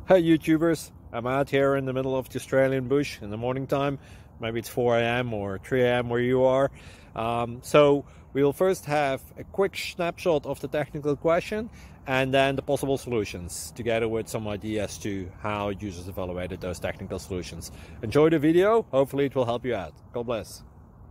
Hey YouTubers, I'm out here in the middle of the Australian bush in the morning time. Maybe it's 4 a.m. or 3 a.m. where you are. So we will first have a quick snapshot of the technical question and then the possible solutions, together with some ideas to how users evaluated those technical solutions. Enjoy the video, hopefully it will help you out. God bless.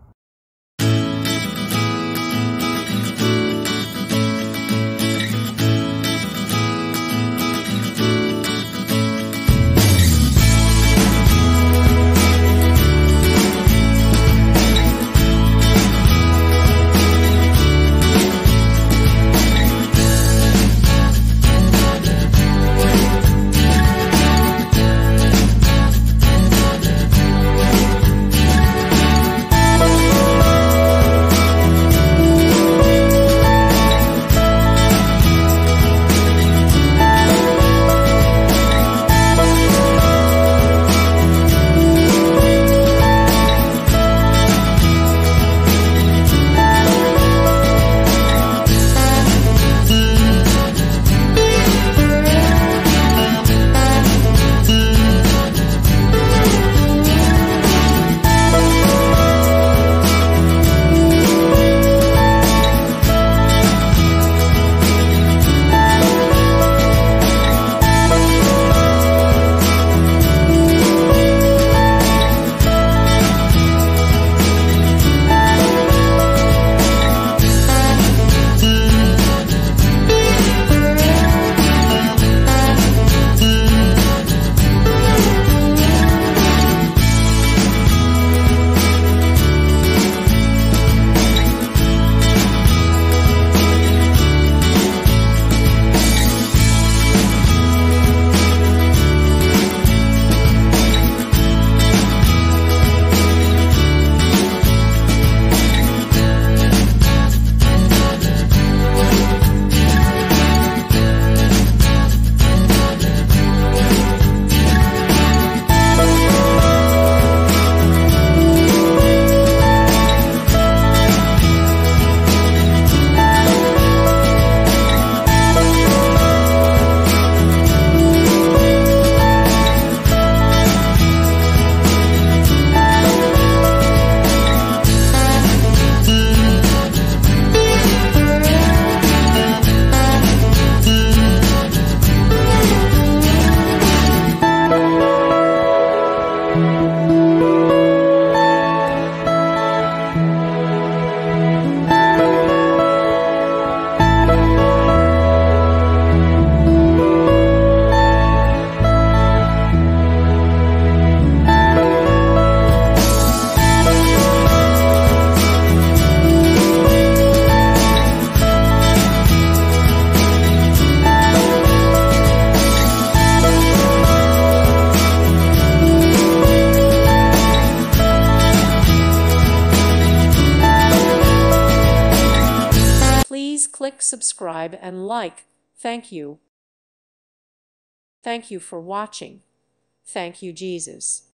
Please click subscribe and like. Thank you. Thank you for watching. Thank you, Jesus.